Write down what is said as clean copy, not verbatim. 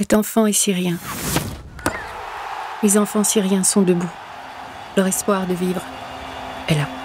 Cet enfant est syrien. Les enfants syriens sont debout. Leur espoir de vivre est là.